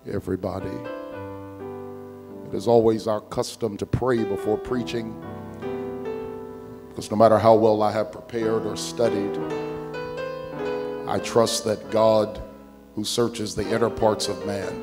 everybody. It is always our custom to pray before preaching, because no matter how well I have prepared or studied, I trust that God, who searches the inner parts of man,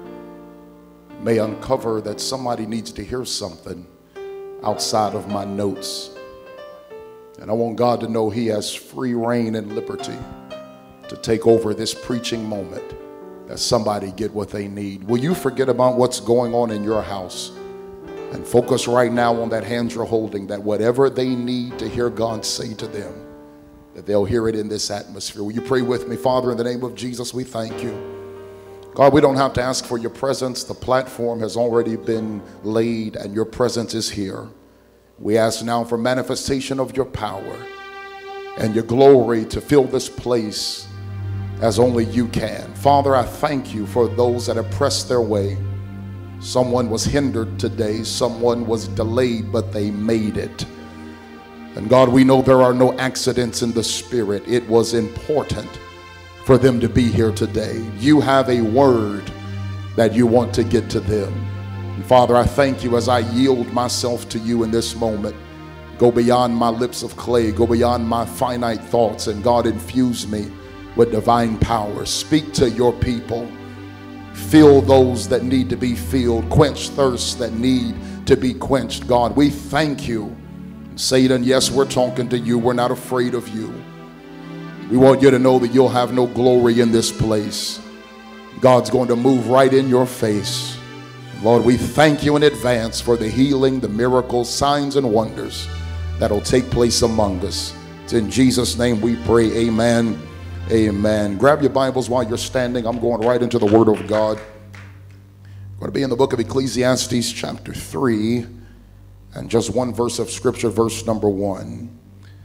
may uncover that somebody needs to hear something outside of my notes. And I want God to know He has free reign and liberty to take over this preaching moment, that somebody get what they need. Will you forget about what's going on in your house and focus right now on that hand you're holding, that whatever they need to hear God say to them, that they'll hear it in this atmosphere. Will you pray with me? Father, in the name of Jesus, we thank you. God, we don't have to ask for your presence. The platform has already been laid and your presence is here. We ask now for manifestation of your power and your glory to fill this place as only you can. Father, I thank you for those that have pressed their way. Someone was hindered today. Someone was delayed, but they made it. And God, we know there are no accidents in the spirit. It was important for them to be here today. You have a word that you want to get to them. And Father, I thank you as I yield myself to you in this moment. Go beyond my lips of clay. Go beyond my finite thoughts. And God, infuse me with divine power. Speak to your people. Fill those that need to be filled. Quench thirsts that need to be quenched. God, we thank you. Satan, yes, we're talking to you. We're not afraid of you. We want you to know that you'll have no glory in this place. God's going to move right in your face. Lord, we thank you in advance for the healing, the miracles, signs, and wonders that'll take place among us. It's in Jesus' name we pray. Amen. Amen. Grab your Bibles while you're standing. I'm going right into the Word of God. I'm going to be in the book of Ecclesiastes chapter 3 and just one verse of Scripture, verse number 1.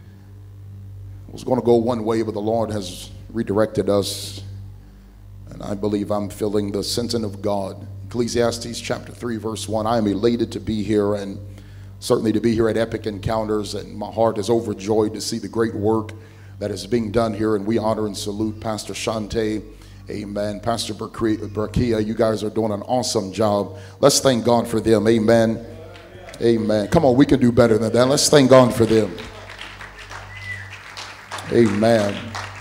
I was going to go one way, but the Lord has redirected us, and I believe I'm feeling the sensing of God. Ecclesiastes chapter 3, verse 1. I am elated to be here, and certainly to be here at Epic Encounters, and my heart is overjoyed to see the great work that is being done here, and we honor and salute Pastor Shante, amen, Pastor Berkia. You guys are doing an awesome job. Let's thank God for them, amen, amen. Come on, we can do better than that. Let's thank God for them, amen.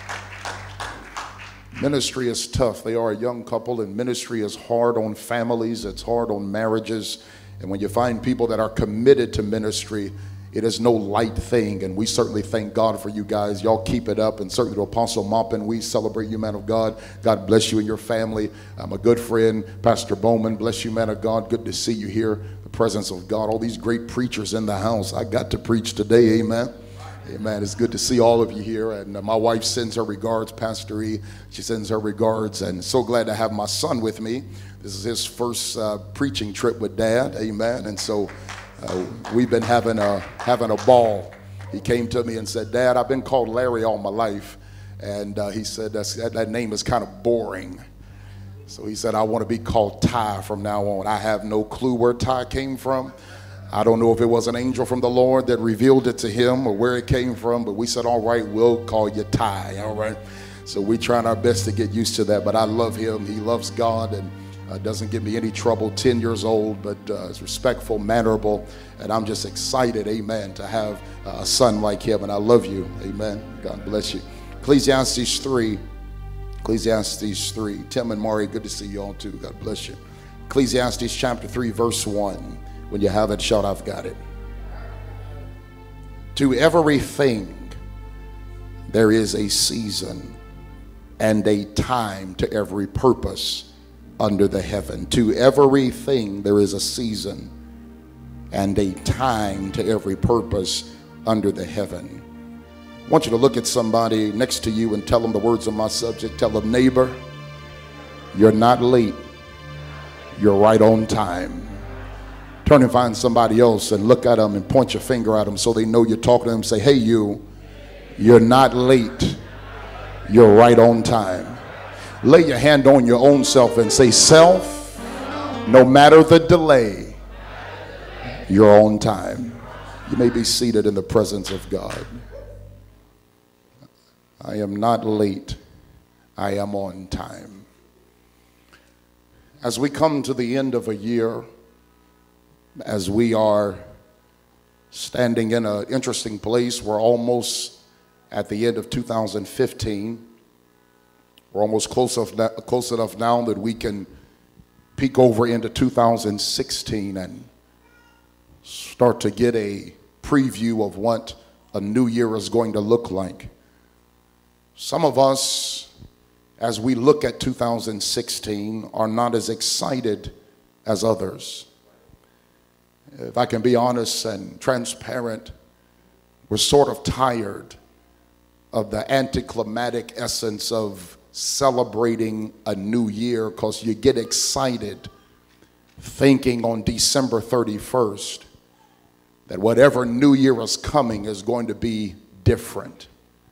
Ministry is tough. They are a young couple, and ministry is hard on families. It's hard on marriages, and when you find people that are committed to ministry, it is no light thing, and we certainly thank God for you guys. Y'all keep it up, and certainly to Apostle Maupin, we celebrate you, man of God. God bless you and your family. I'm a good friend, Pastor Bowman. Bless you, man of God. Good to see you here. The presence of God. All these great preachers in the house. I got to preach today, amen. Amen. It's good to see all of you here, and my wife sends her regards, Pastor E. She sends her regards, and so glad to have my son with me. This is his first preaching trip with Dad, amen, and so we've been having a ball. He came to me and said, Dad, I've been called Larry all my life. And he said, that name is kind of boring. So he said, I want to be called Ty from now on. I have no clue where Ty came from. I don't know if it was an angel from the Lord that revealed it to him or where it came from, but we said, all right, we'll call you Ty, all right? So we're trying our best to get used to that, but I love him. He loves God, and doesn't give me any trouble. 10 years old, but is respectful, mannerable, and I'm just excited, amen, to have a son like him, and I love you, amen. God bless you. Ecclesiastes 3. Tim and Mari, good to see you all too. God bless you. Ecclesiastes chapter 3, verse 1. When you have it, shout, I've got it. To everything there is a season and a time to every purpose under the heaven. To everything there is a season and a time to every purpose under the heaven. I want you to look at somebody next to you and tell them the words of my subject. Tell them, neighbor, you're not late. You're right on time. Turn and find somebody else and look at them and point your finger at them so they know you're talking to them. Say, hey, you're not late. You're right on time. Lay your hand on your own self and say, self, no matter the delay, you're on time. You may be seated in the presence of God. I am not late. I am on time. As we come to the end of a year, as we are standing in an interesting place, we're almost at the end of 2015. We're almost close enough now that we can peek over into 2016 and start to get a preview of what a new year is going to look like. Some of us, as we look at 2016, are not as excited as others. If I can be honest and transparent, we're sort of tired of the anticlimactic essence of celebrating a new year, because you get excited thinking on December 31st that whatever new year is coming is going to be different.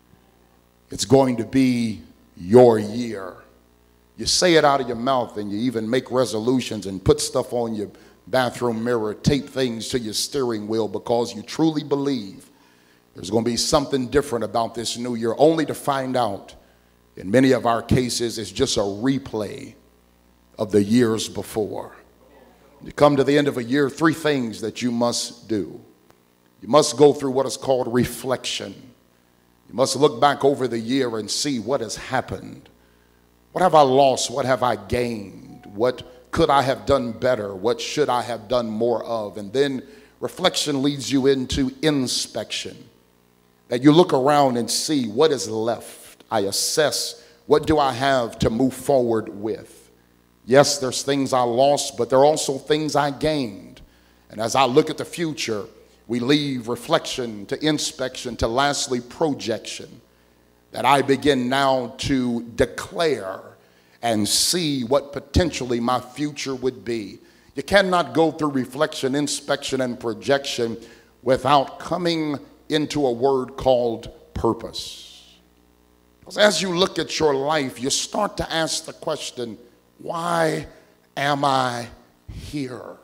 It's going to be your year. You say it out of your mouth, and you even make resolutions and put stuff on your bathroom mirror, tape things to your steering wheel, because you truly believe there's going to be something different about this new year, only to find out in many of our cases it's just a replay of the years before. You come to the end of a year, three things that you must do. You must go through what is called reflection. You must look back over the year and see what has happened. What have I lost? What have I gained? What could I have done better? What should I have done more of? And then reflection leads you into inspection. That you look around and see what is left. I assess, what do I have to move forward with? Yes, there's things I lost, but there are also things I gained. And as I look at the future, we leave reflection to inspection to lastly projection, that I begin now to declare and see what potentially my future would be. You cannot go through reflection, inspection, and projection without coming into a word called purpose. Because as you look at your life, you start to ask the question, why am I here?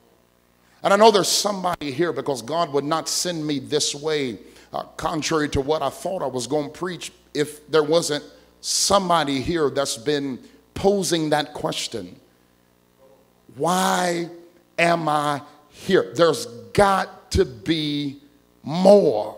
And I know there's somebody here, because God would not send me this way, contrary to what I thought I was going to preach, if there wasn't somebody here that's been posing that question. Why am I here? There's got to be more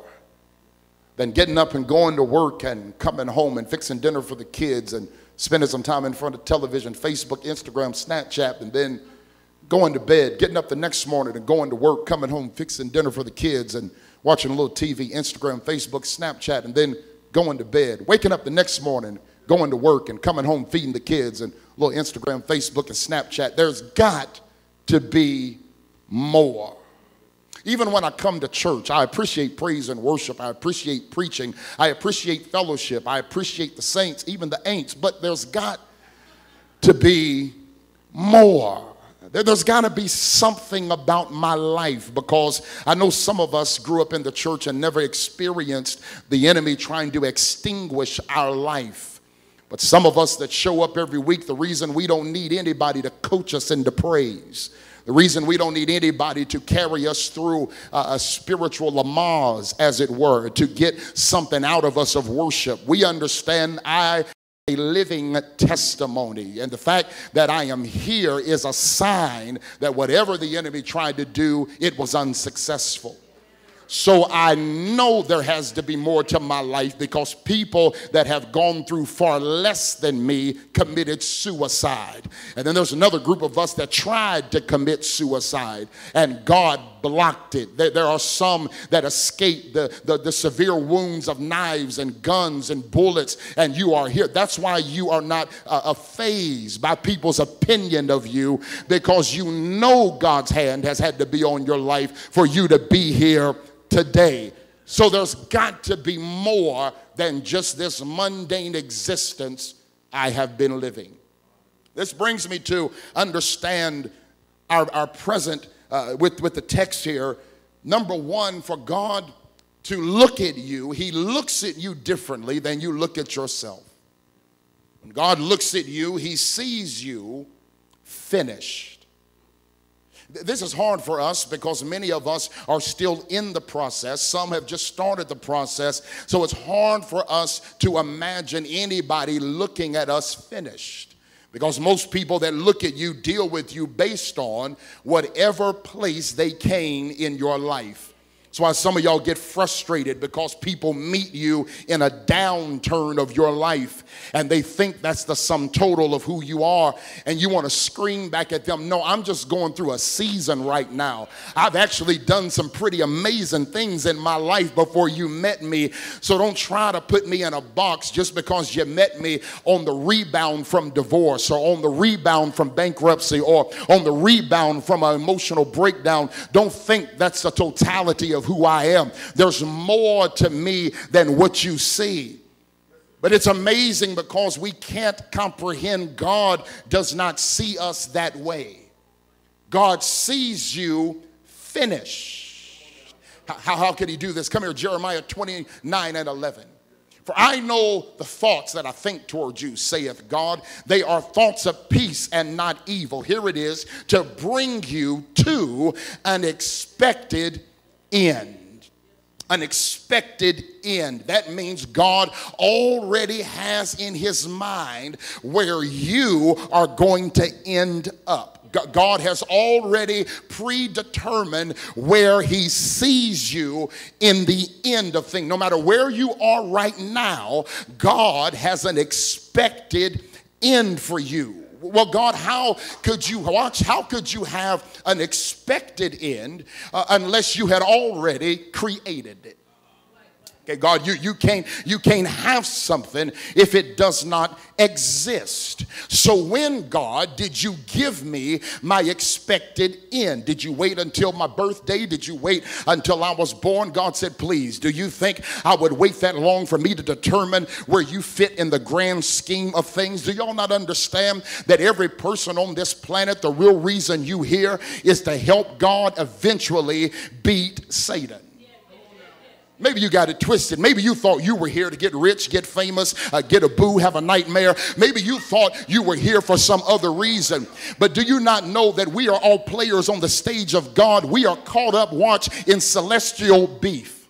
than getting up and going to work and coming home and fixing dinner for the kids and spending some time in front of television, Facebook, Instagram, Snapchat, and then going to bed, getting up the next morning and going to work, coming home, fixing dinner for the kids and watching a little TV, Instagram, Facebook, Snapchat, and then going to bed, waking up the next morning, going to work and coming home, feeding the kids and a little Instagram, Facebook, and Snapchat. There's got to be more. Even when I come to church, I appreciate praise and worship. I appreciate preaching. I appreciate fellowship. I appreciate the saints, even the ain'ts. But there's got to be more. There's got to be something about my life, because I know some of us grew up in the church and never experienced the enemy trying to extinguish our life. But some of us that show up every week, the reason we don't need anybody to coach us into praise, the reason we don't need anybody to carry us through a spiritual Lamaze, as it were, to get something out of us of worship, we understand a living testimony, and the fact that I am here is a sign that whatever the enemy tried to do, it was unsuccessful. So I know there has to be more to my life, because people that have gone through far less than me committed suicide. And then there's another group of us that tried to commit suicide, and God blocked it. There are some that escaped the severe wounds of knives and guns and bullets, and you are here. That's why you are not fazed by people's opinion of you, because you know God's hand has had to be on your life for you to be here today. So there's got to be more than just this mundane existence I have been living. This brings me to understand our present with the text here. Number one, for God to look at you, he looks at you differently than you look at yourself. When God looks at you, he sees you finished. This is hard for us because many of us are still in the process. Some have just started the process. So it's hard for us to imagine anybody looking at us finished, Because most people that look at you deal with you based on whatever place they came in your life. That's why some of y'all get frustrated, because people meet you in a downturn of your life and they think that's the sum total of who you are, and you want to scream back at them, no, I'm just going through a season right now. I've actually done some pretty amazing things in my life before you met me, so don't try to put me in a box just because you met me on the rebound from divorce, or on the rebound from bankruptcy, or on the rebound from an emotional breakdown. Don't think that's the totality of who I am. There's more to me than what you see. But it's amazing because we can't comprehend. God does not see us that way. God sees you finished. How can he do this? Come here, Jeremiah 29:11. For I know the thoughts that I think towards you, saith God. They are thoughts of peace and not evil. Here it is, to bring you to an expected end. An expected end. That means God already has in his mind where you are going to end up. God has already predetermined where he sees you in the end of things. No matter where you are right now, God has an expected end for you. Well, God, how could you have an expected end unless you had already created it? Okay, God, you can't have something if it does not exist. So when, God, did you give me my expected end? Did you wait until my birthday? Did you wait until I was born? God said, please, do you think I would wait that long for me to determine where you fit in the grand scheme of things? Do y'all not understand that every person on this planet, the real reason you here is to help God eventually beat Satan? Maybe you got it twisted. Maybe you thought you were here to get rich, get famous, get a boo, have a nightmare. Maybe you thought you were here for some other reason. But do you not know that we are all players on the stage of God? We are caught up, watch, in celestial beef.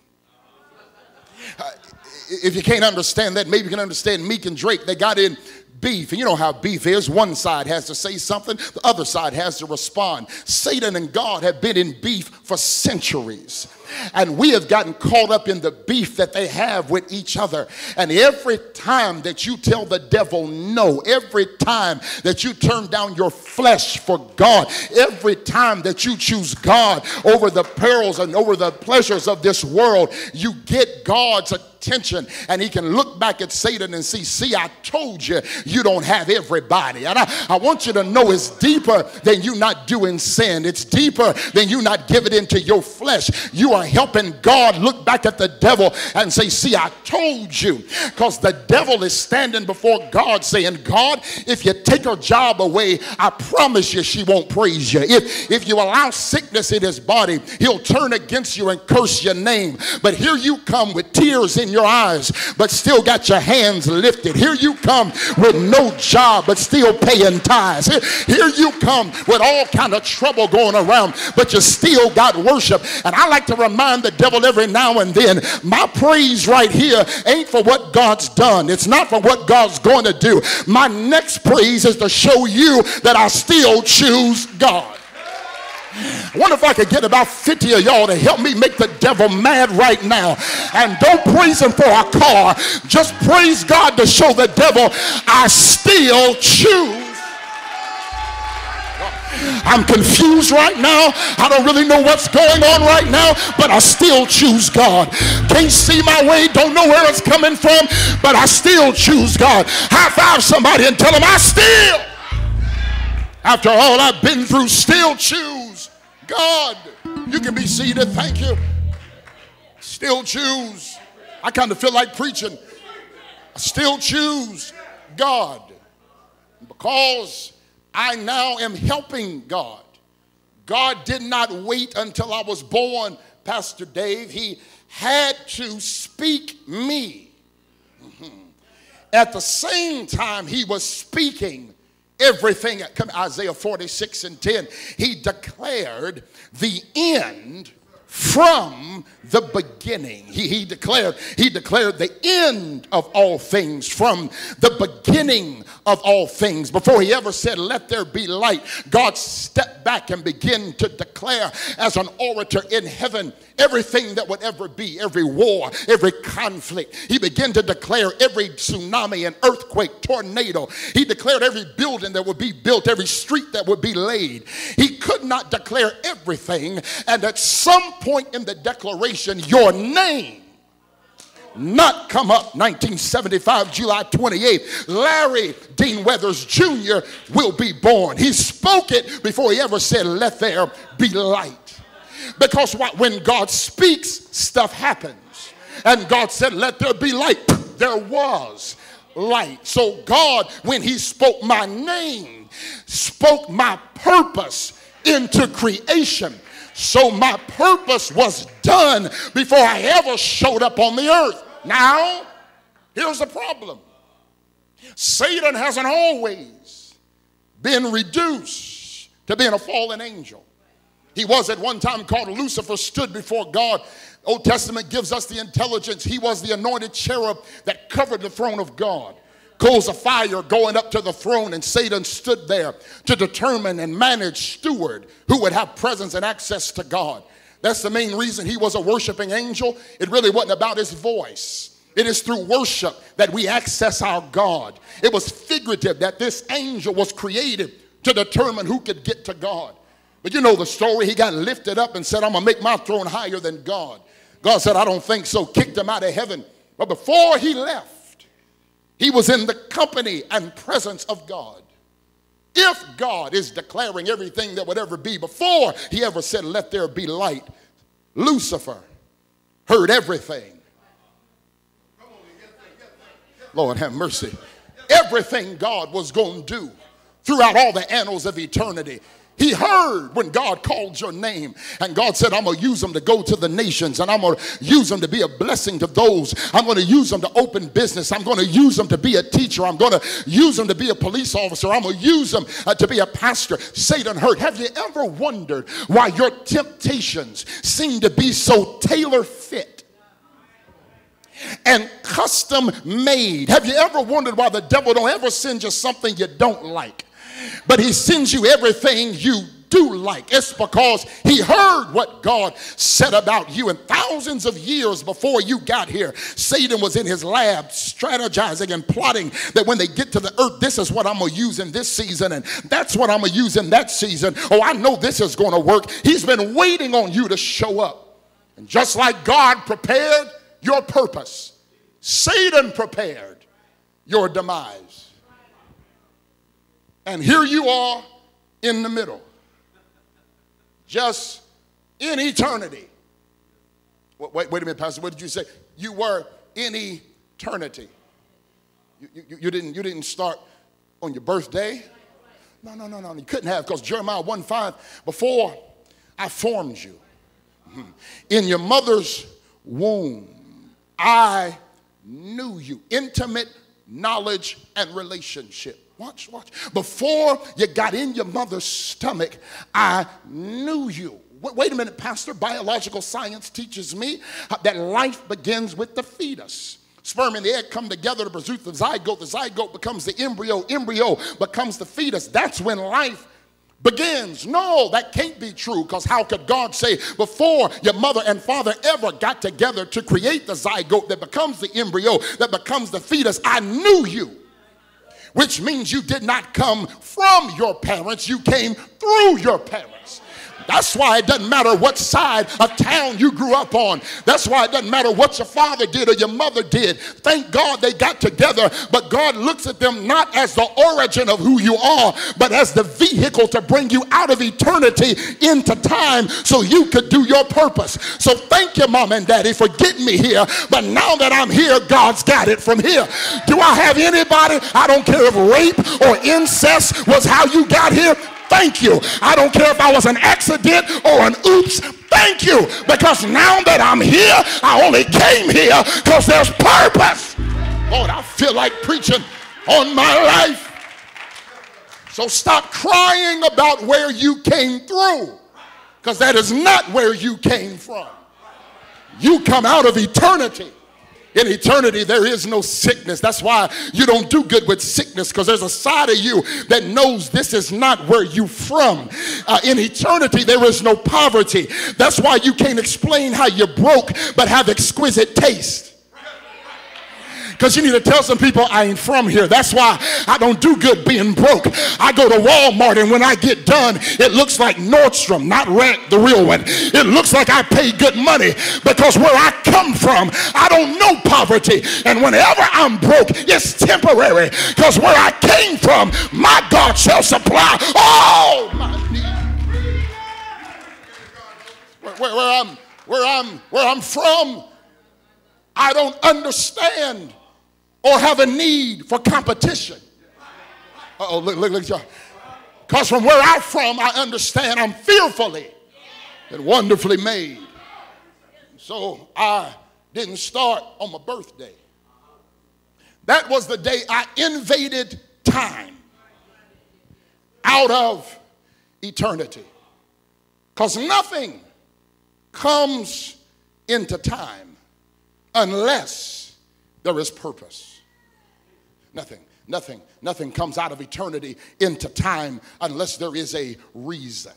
If you can't understand that, maybe you can understand Meek and Drake. They got in beef, and you know how beef is. One side has to say something, the other side has to respond. Satan and God have been in beef for centuries, and we have gotten caught up in the beef that they have with each other. And every time that you tell the devil no, every time that you turn down your flesh for God, every time that you choose God over the perils and over the pleasures of this world, you get God's attention, and he can look back at Satan and see, I told you, you don't have everybody. And I want you to know it's deeper than you not doing sin. It's deeper than you not giving into your flesh. You are helping God look back at the devil and say, see, I told you. Because the devil is standing before God saying, God, if you take her job away, I promise you she won't praise you. If you allow sickness in his body, he'll turn against you and curse your name. But here you come with tears in your eyes, but still got your hands lifted. Here you come with no job, but still paying tithes. Here you come with all kind of trouble going around, but you still got worship. And I like to remind the devil every now and then, my praise right here ain't for what God's done. It's not for what God's going to do. My next praise is to show you that I still choose God. I wonder if I could get about 50 of y'all to help me make the devil mad right now. And don't praise him for a car. Just praise God to show the devil I still choose. I'm confused right now. I don't really know what's going on right now, but I still choose God. Can't see my way, don't know where it's coming from, but I still choose God. High five somebody and tell them I still, after all I've been through, still choose God. You can be seated. Thank you. Still choose. I kind of feel like preaching. I still choose God because I now am helping God. God did not wait until I was born, Pastor Dave. He had to speak me. At the same time he was speaking everything. Come, Isaiah 46:10. He declared the end from the beginning. He declared the end of all things from the beginning of all things. Before he ever said, let there be light, God stepped back and began to declare as an orator in heaven everything that would ever be, every war, every conflict. He began to declare every tsunami and earthquake, tornado. He declared every building that would be built, every street that would be laid. He could not declare everything, and at some point in the declaration, your name not come up. 1975, July 28th, Larry Dean Weathers Jr. will be born. He spoke it before he ever said, let there be light. Because when God speaks, stuff happens. And God said, let there be light. There was light. So God, when he spoke my name, spoke my purpose into creation. So my purpose was done before I ever showed up on the earth. Now, here's the problem. Satan hasn't always been reduced to being a fallen angel. He was at one time called Lucifer, stood before God. Old Testament gives us the intelligence. He was the anointed cherub that covered the throne of God. Coals of fire going up to the throne, and Satan stood there to determine and manage, steward who would have presence and access to God. That's the main reason he was a worshiping angel. It really wasn't about his voice. It is through worship that we access our God. It was figurative that this angel was created to determine who could get to God. But you know the story. He got lifted up and said, I'm going to make my throne higher than God. God said, I don't think so. Kicked him out of heaven. But before he left, he was in the company and presence of God. If God is declaring everything that would ever be before he ever said, let there be light, Lucifer heard everything. Lord have mercy. Everything God was going to do throughout all the annals of eternity. He heard when God called your name, and God said, I'm going to use them to go to the nations, and I'm going to use them to be a blessing to those. I'm going to use them to open business. I'm going to use them to be a teacher. I'm going to use them to be a police officer. I'm going to use them to be a pastor. Satan heard. Have you ever wondered why your temptations seem to be so tailor-fit and custom made? Have you ever wondered why the devil don't ever send you something you don't like, but he sends you everything you do like? It's because he heard what God said about you. And thousands of years before you got here, Satan was in his lab strategizing and plotting that when they get to the earth, this is what I'm going to use in this season, and that's what I'm going to use in that season. Oh, I know this is going to work. He's been waiting on you to show up. And just like God prepared your purpose, Satan prepared your demise. And here you are in the middle, just in eternity. Wait a minute, Pastor, what did you say? You were in eternity. You didn't start on your birthday. No. You couldn't have, because Jeremiah 1:5, before I formed you in your mother's womb, I knew you. Intimate knowledge and relationship. Watch. Before you got in your mother's stomach, I knew you. Wait a minute, Pastor. Biological science teaches me that life begins with the fetus. Sperm and the egg come together to produce the zygote. The zygote becomes the embryo. Embryo becomes the fetus. That's when life begins. No, that can't be true, because how could God say before your mother and father ever got together to create the zygote that becomes the embryo, that becomes the fetus, I knew you? Which means you did not come from your parents, you came through your parents. That's why it doesn't matter what side of town you grew up on. That's why it doesn't matter what your father did or your mother did. Thank God they got together, but God looks at them not as the origin of who you are, but as the vehicle to bring you out of eternity into time so you could do your purpose. So thank you, Mom and Daddy, for getting me here, but now that I'm here, God's got it from here. Do I have anybody? I don't care if rape or incest was how you got here. Thank you. I don't care if I was an accident or an oops. Thank you. Because now that I'm here, I only came here because there's purpose. Lord, I feel like preaching on my life. So stop crying about where you came through, Because that is not where you came from. You come out of eternity. In eternity, there is no sickness. That's why you don't do good with sickness, because there's a side of you that knows this is not where you're from. In eternity, there is no poverty. That's why you can't explain how you're broke but have exquisite taste. Because you need to tell some people, I ain't from here. That's why I don't do good being broke. I go to Walmart, and when I get done, it looks like Nordstrom, not Rank, the real one. It looks like I pay good money, because where I come from, I don't know poverty. And whenever I'm broke, it's temporary, because where I came from, my God shall supply all my needs. Where I'm from, I don't understand or have a need for competition. Look, y'all. Because from where I'm from, I understand I'm fearfully and wonderfully made. So I didn't start on my birthday. That was the day I invaded time out of eternity. Because nothing comes into time unless there is purpose. Nothing comes out of eternity into time unless there is a reason.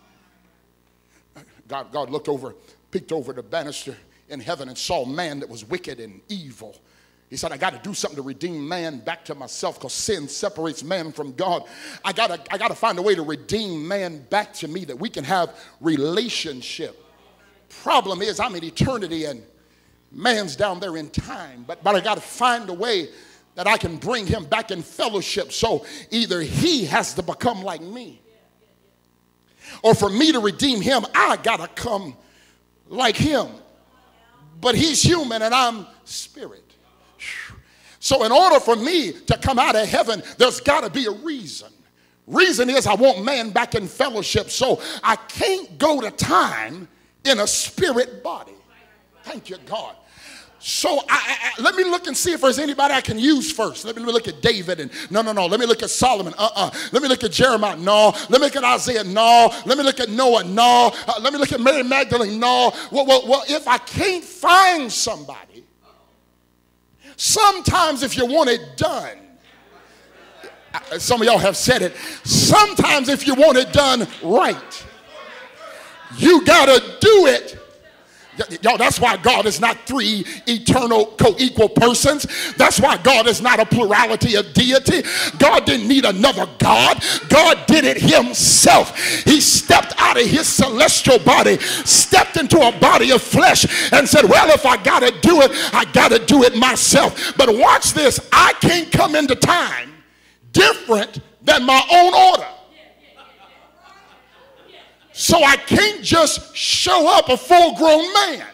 God looked over, peeked over the banister in heaven and saw man that was wicked and evil. He said, I got to do something to redeem man back to myself, because sin separates man from God. I got to find a way to redeem man back to me, that we can have relationship. Problem is, I'm in eternity and man's down there in time, but I got to find a way that I can bring him back in fellowship. So either he has to become like me, or for me to redeem him, I got to come like him. But he's human and I'm spirit. So in order for me to come out of heaven, there's got to be a reason. Reason is, I want man back in fellowship. So I can't go to time in a spirit body. Thank you, God. So let me look and see if there's anybody I can use first. Let me look at David, and no. Let me look at Solomon. Let me look at Jeremiah. No. Let me look at Isaiah. No. Let me look at Noah. No. Let me look at Mary Magdalene. No. Well, if I can't find somebody, sometimes if you want it done, some of y'all have said it, sometimes if you want it done right, you got to do it. Y'all, that's why God is not three eternal co-equal persons. That's why God is not a plurality of deity. God didn't need another God. God did it himself. He stepped out of his celestial body, stepped into a body of flesh, and said, well, if I got to do it, I got to do it myself. But watch this. I can't come into time different than my own order. So I can't just show up a full-grown man.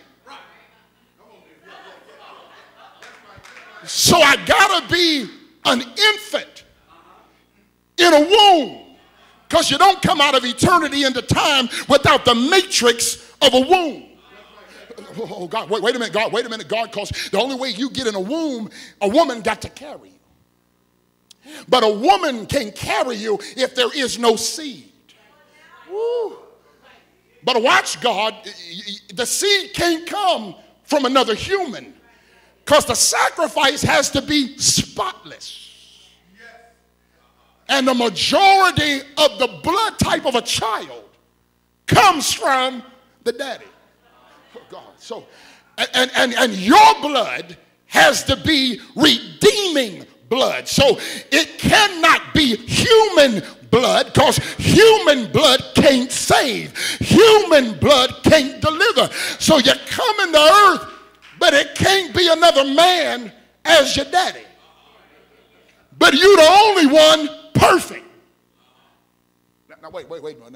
So I gotta be an infant in a womb, because you don't come out of eternity into time without the matrix of a womb. Oh God, wait a minute, God, wait a minute, God, because the only way you get in a womb, a woman got to carry you. But a woman can carry you if there is no seed. Woo. But watch God, the seed can't come from another human, because the sacrifice has to be spotless. And the majority of the blood type of a child comes from the daddy. Oh God. So, and your blood has to be redeeming blood. So it cannot be human blood, because human blood can't save. Human blood can't deliver. So you come into earth, but it can't be another man as your daddy. But you're the only one perfect. Now wait.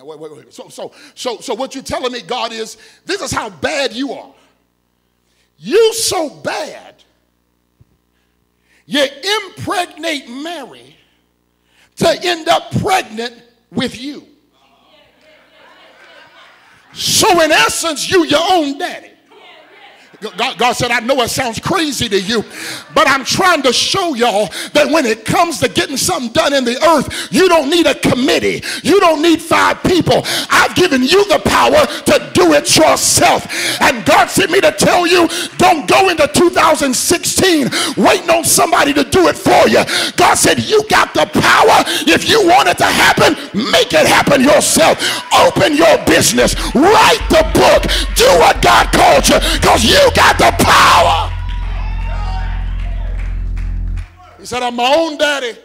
So what you're telling me, God, is this is how bad you are. You so bad, you impregnate Mary to end up pregnant with you. So in essence, you your own daddy. God said, I know it sounds crazy to you, but I'm trying to show y'all that when it comes to getting something done in the earth, you don't need a committee. You don't need 5 people. I've given you the power to do it yourself. And God sent me to tell you, don't go into 2016 waiting on somebody to do it for you. God said, you got the power. If you want it to happen, make it happen yourself. Open your business. Write the book. Do what God called you, because you got the power. He said, I'm my own daddy.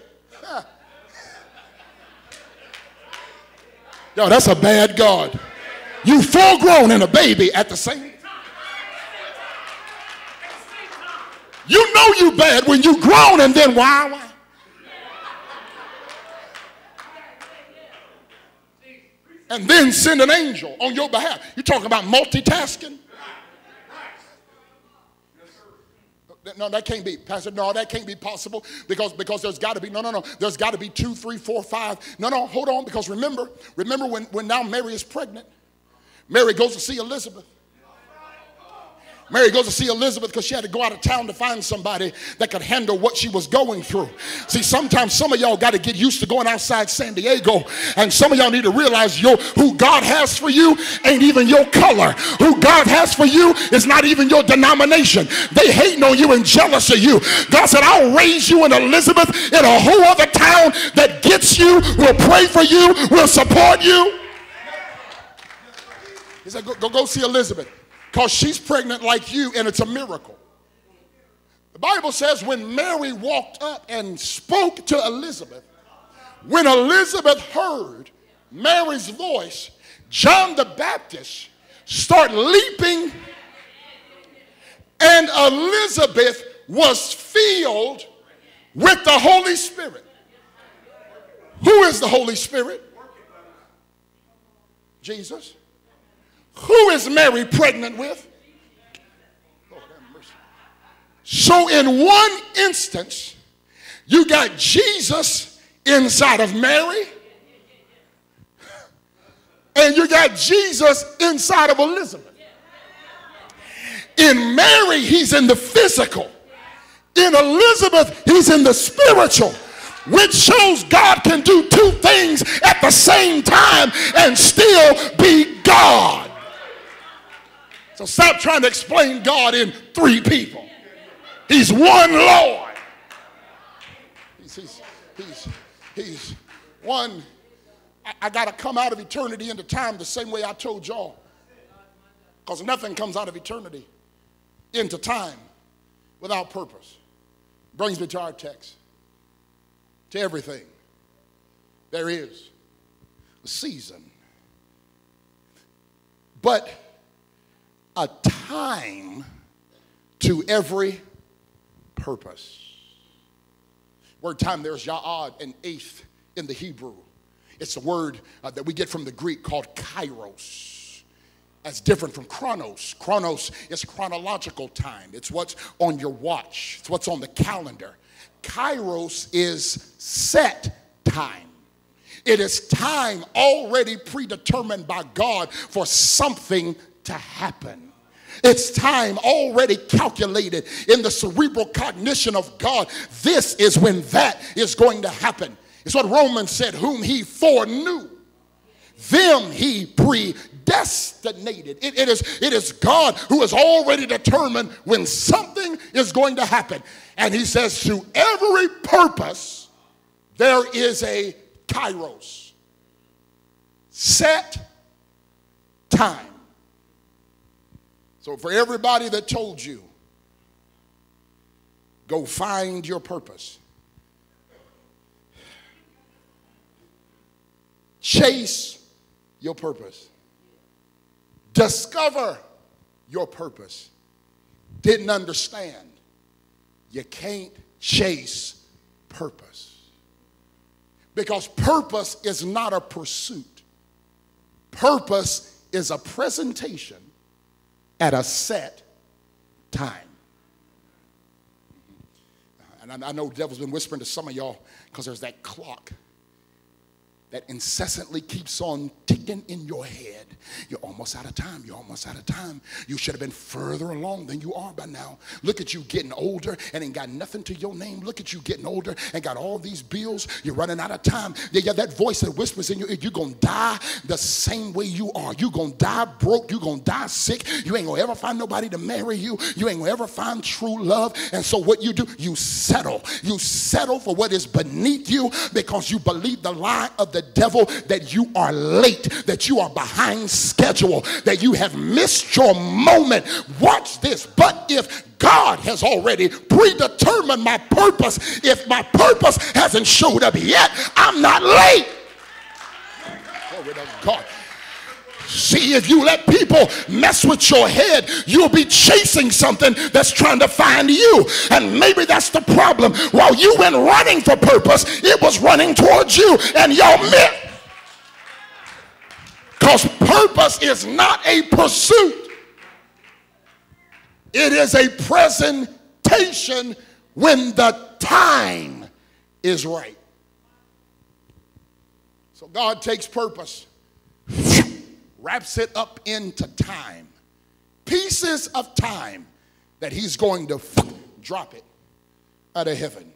Yo, that's a bad God. You full grown and a baby at the same time. You know you bad when you grown and then why? And then send an angel on your behalf. You're talking about multitasking? No, that can't be, Pastor. No, that can't be possible because there's got to be, no. There's got to be 2, 3, 4, 5. No, hold on, because remember when now Mary is pregnant. Mary goes to see Elizabeth. Mary goes to see Elizabeth because she had to go out of town to find somebody that could handle what she was going through. See, sometimes some of y'all got to get used to going outside San Diego, and some of y'all need to realize who God has for you ain't even your color. Who God has for you is not even your denomination. They hating on you and jealous of you. God said, I'll raise you in Elizabeth in a whole other town that gets you, will pray for you, will support you. He said, go see Elizabeth. Because she's pregnant like you, and it's a miracle. The Bible says when Mary walked up and spoke to Elizabeth, when Elizabeth heard Mary's voice, John the Baptist started leaping, and Elizabeth was filled with the Holy Spirit. Who is the Holy Spirit? Jesus. Who is Mary pregnant with? Lord have mercy. So in one instance, you got Jesus inside of Mary, and you got Jesus inside of Elizabeth. In Mary, he's in the physical. In Elizabeth, he's in the spiritual, which shows God can do 2 things at the same time and still be God. So stop trying to explain God in 3 people. He's one Lord. He's one. I got to come out of eternity into time the same way I told y'all. Because nothing comes out of eternity into time without purpose. Brings me to our text. To everything, there is a season. But a time to every purpose. Word time, there's ya'ad, an 8th in the Hebrew. It's a word that we get from the Greek called kairos. That's different from chronos. Chronos is chronological time. It's what's on your watch. It's what's on the calendar. Kairos is set time. It is time already predetermined by God for something to happen. It's time already calculated in the cerebral cognition of God. This is when that is going to happen. It's what Romans said, whom he foreknew, them he predestinated. It is God who has already determined when something is going to happen. And he says, to every purpose, there is a kairos. Set time. So for everybody that told you, go find your purpose. Chase your purpose. Discover your purpose. Didn't understand. You can't chase purpose. Because purpose is not a pursuit. Purpose is a presentation at a set time. And I know the devil's been whispering to some of y'all because there's that clock. that incessantly keeps on ticking in your head. You're almost out of time. You're almost out of time. You should have been further along than you are by now. Look at you getting older and ain't got nothing to your name. Look at you getting older and got all these bills. You're running out of time. Yeah, that voice that whispers in your ear, you're going to die the same way you are. You're going to die broke. You're going to die sick. You ain't going to ever find nobody to marry you. You ain't going to ever find true love. And so what you do, you settle. You settle for what is beneath you because you believe the lie of the devil that you are late, that you are behind schedule, that you have missed your moment. Watch this. But if God has already predetermined my purpose, if my purpose hasn't showed up yet, I'm not late. Glory to God. See, if you let people mess with your head, you'll be chasing something that's trying to find you. And maybe that's the problem. While you went running for purpose, it was running towards you, and y'all met. Because purpose is not a pursuit. It is a presentation when the time is right. So God takes purpose, wraps it up into time, pieces of time that he's going to drop it out of heaven.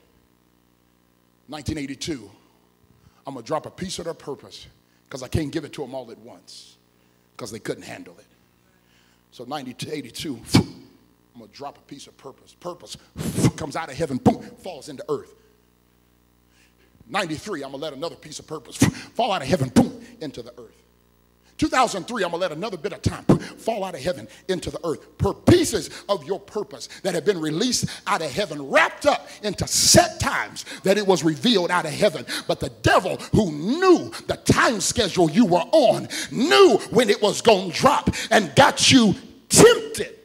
1982, I'm going to drop a piece of their purpose because I can't give it to them all at once because they couldn't handle it. So 1982, I'm going to drop a piece of purpose. Purpose comes out of heaven, boom, falls into earth. 93, I'm going to let another piece of purpose fall out of heaven, boom, into the earth. 2003, I'm going to let another bit of time fall out of heaven into the earth. Per pieces of your purpose that have been released out of heaven, wrapped up into set times that it was revealed out of heaven. But the devil, who knew the time schedule you were on, knew when it was going to drop and got you tempted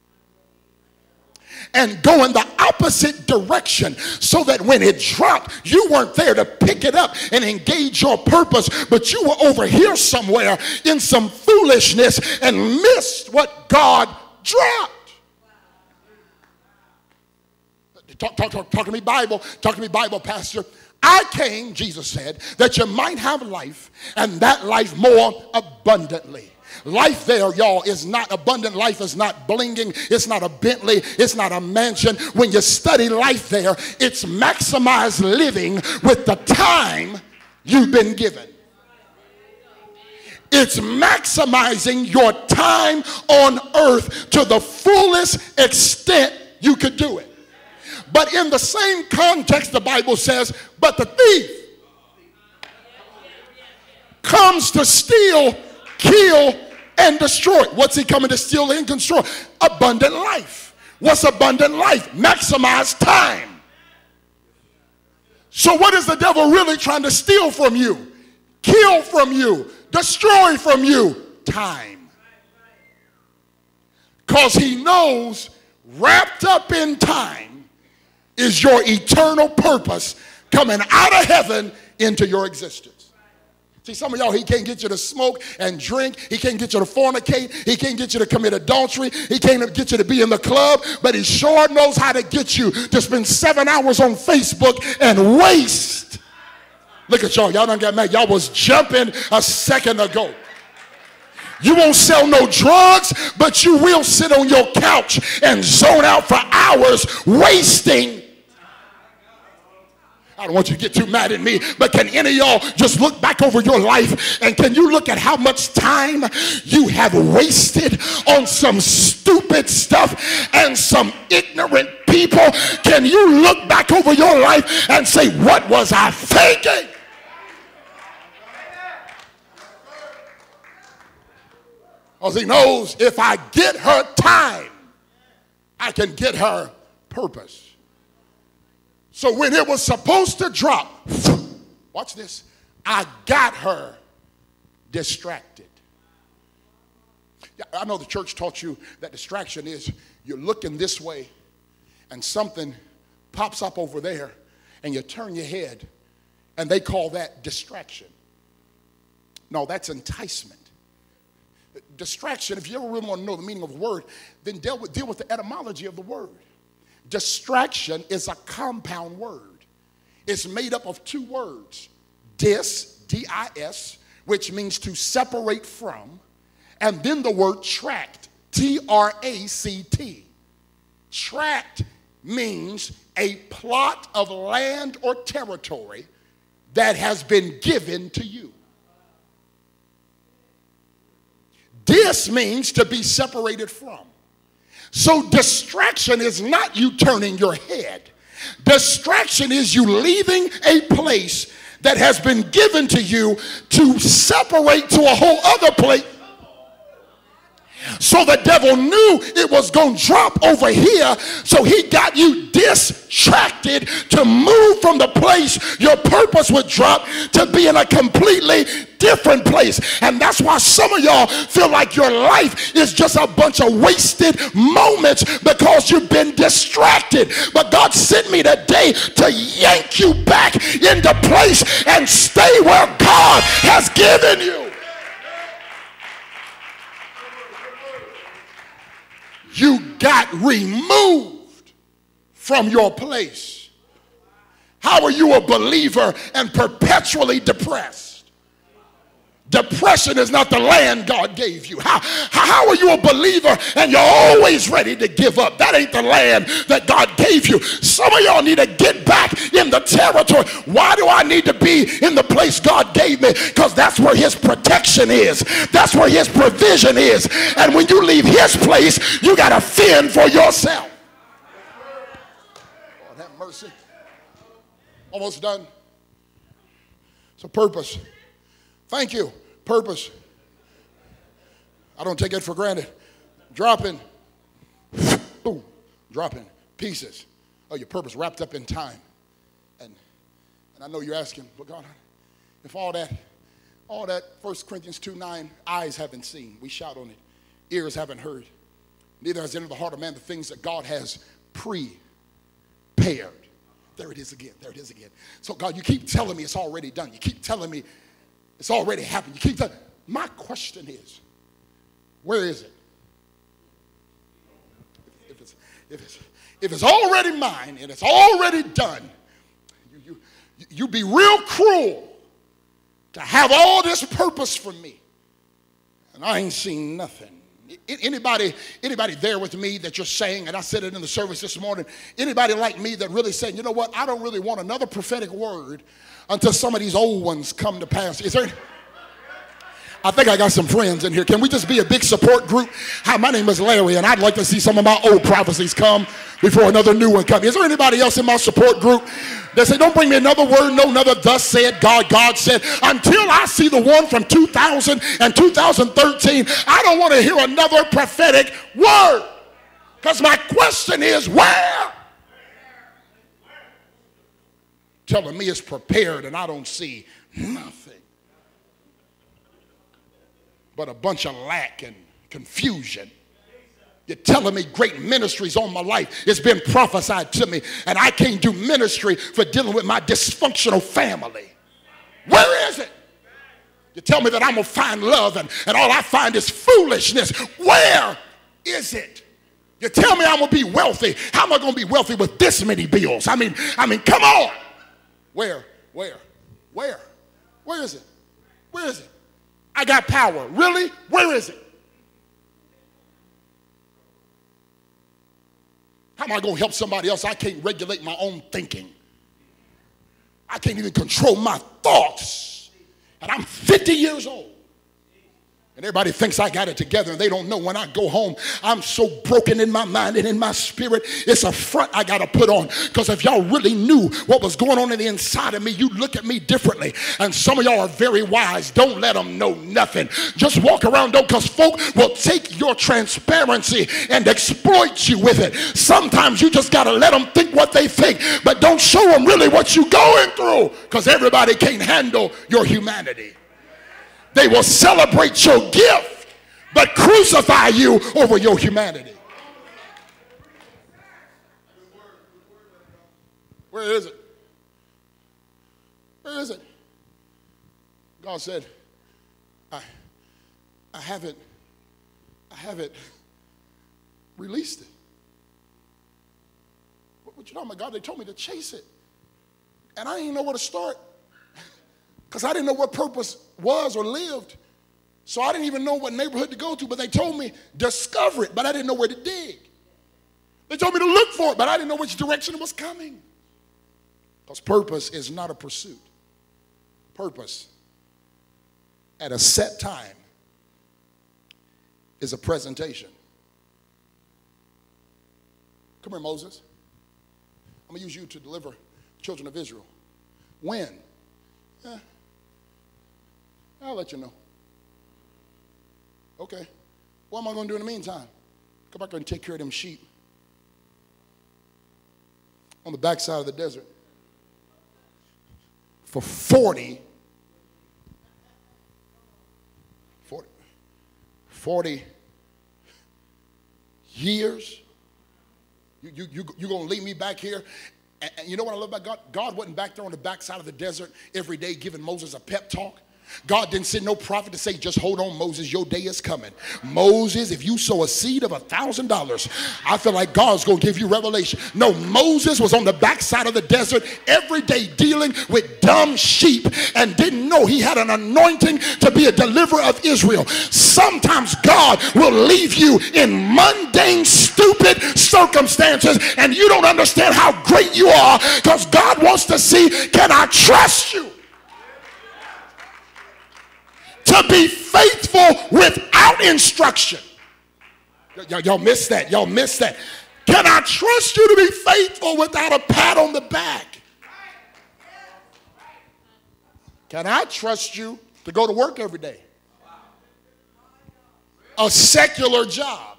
and go in the opposite direction so that when it dropped, you weren't there to pick it up and engage your purpose, but you were over here somewhere in some foolishness and missed what God dropped. Talk to me Bible. Talk to me Bible, Pastor. I came, Jesus said, that you might have life and that life more abundantly. Life there, y'all, is not abundant. Life is not blinging. It's not a Bentley. It's not a mansion. When you study life there, it's maximized living with the time you've been given. It's maximizing your time on earth to the fullest extent you could do it. But in the same context, the Bible says, but the thief comes to steal, kill, and destroy. What's he coming to steal and destroy? Abundant life. What's abundant life? Maximize time. So what is the devil really trying to steal from you? Kill from you? Destroy from you? Time. Because he knows wrapped up in time is your eternal purpose coming out of heaven into your existence. See, some of y'all, he can't get you to smoke and drink. He can't get you to fornicate. He can't get you to commit adultery. He can't get you to be in the club. But he sure knows how to get you to spend 7 hours on Facebook and waste. Look at y'all. Y'all done got mad. Y'all was jumping a second ago. You won't sell no drugs, but you will sit on your couch and zone out for hours wasting. I don't want you to get too mad at me, but can any of y'all just look back over your life and can you look at how much time you have wasted on some stupid stuff and some ignorant people? Can you look back over your life and say, what was I thinking? Because he knows if I get her time, I can get her purpose. So when it was supposed to drop, watch this, I got her distracted. I know the church taught you that distraction is you're looking this way and something pops up over there and you turn your head and they call that distraction. No, that's enticement. Distraction, if you ever really want to know the meaning of a word, then deal with the etymology of the word. Distraction is a compound word. It's made up of two words, D-I-S, which means to separate from, and then the word tract, T-R-A-C-T. Tract means a plot of land or territory that has been given to you. Dis means to be separated from. So distraction is not you turning your head. Distraction is you leaving a place that has been given to you to separate to a whole other place. So the devil knew it was going to drop over here, so he got you distracted to move from the place your purpose would drop to be in a completely different place. And that's why some of y'all feel like your life is just a bunch of wasted moments because you've been distracted. But God sent me today to yank you back into place and stay where God has given you. You got removed from your place. How are you a believer and perpetually depressed? Depression is not the land God gave you. How are you a believer and you're always ready to give up? That ain't the land that God gave you. Some of y'all need to get back in the territory. Why do I need to be in the place God gave me? Because that's where his protection is. That's where his provision is. And when you leave his place, you got to fend for yourself. Lord have mercy. Almost done. So purpose. Thank you. Purpose. I don't take it for granted. Dropping. Boom. Dropping pieces. Oh, your purpose wrapped up in time. And I know you're asking, but God, if all that 1 Corinthians 2:9, eyes haven't seen, we shout on it, ears haven't heard, neither has entered the heart of man the things that God has prepared. There it is again. There it is again. So God, you keep telling me it's already done. You keep telling me it's already happened. You keep telling. My question is, where is it? If it's already mine and it's already done, you be real cruel to have all this purpose for me, and I ain't seen nothing. Anybody there with me that you're saying, and I said it in the service this morning, anybody like me that really saying, you know what, I don't really want another prophetic word until some of these old ones come to pass? Is there? I think I got some friends in here. Can we just be a big support group? Hi, my name is Larry, and I'd like to see some of my old prophecies come before another new one comes. Is there anybody else in my support group that say, don't bring me another word, no another thus said God, God said, until I see the one from 2000 and 2013, I don't want to hear another prophetic word. Because my question is, where? Telling me it's prepared and I don't see nothing but a bunch of lack and confusion. You're telling me great ministries on my life. It's been prophesied to me, and I can't do ministry for dealing with my dysfunctional family. Where is it? You tell me that I'm going to find love, and all I find is foolishness. Where is it? You tell me I'm going to be wealthy. How am I going to be wealthy with this many bills? I mean, come on. Where is it? Where is it? I got power. Really? Where is it? How am I going to help somebody else? I can't regulate my own thinking. I can't even control my thoughts. And I'm 50 years old. And everybody thinks I got it together, and they don't know when I go home, I'm so broken in my mind and in my spirit. It's a front I got to put on. Because if y'all really knew what was going on in the inside of me, you'd look at me differently. And some of y'all are very wise. Don't let them know nothing. Just walk around, though, because folk will take your transparency and exploit you with it. Sometimes you just got to let them think what they think, but don't show them really what you're going through, because everybody can't handle your humanity. They will celebrate your gift, but crucify you over your humanity. Where is it? Where is it? God said, I haven't released it. What you talking about, God? They told me to chase it, and I didn't know where to start. because I didn't know what purpose was or lived. So I didn't even know what neighborhood to go to, but they told me discover it, but I didn't know where to dig. They told me to look for it, but I didn't know which direction it was coming. Because purpose is not a pursuit. Purpose at a set time is a presentation. Come here, Moses. I'm going to use you to deliver the children of Israel. When? I'll let you know. Okay. What am I going to do in the meantime? Come back there and take care of them sheep on the backside of the desert for 40 years. You're going to leave me back here? And you know what I love about God? God wasn't back there on the backside of the desert every day giving Moses a pep talk. God didn't send no prophet to say, just hold on, Moses, your day is coming. Moses, if you sow a seed of $1,000, I feel like God's going to give you revelation. No, Moses was on the backside of the desert every day dealing with dumb sheep and didn't know he had an anointing to be a deliverer of Israel. Sometimes God will leave you in mundane, stupid circumstances and you don't understand how great you are because God wants to see, can I trust you? To be faithful without instruction. Y'all missed that. Y'all missed that. Can I trust you to be faithful without a pat on the back? Can I trust you to go to work every day? A secular job.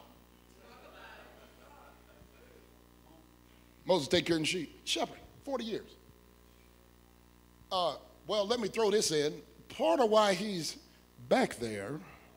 Moses take care of the sheep. Shepherd, 40 years. Well, let me throw this in. Part of why he's back there,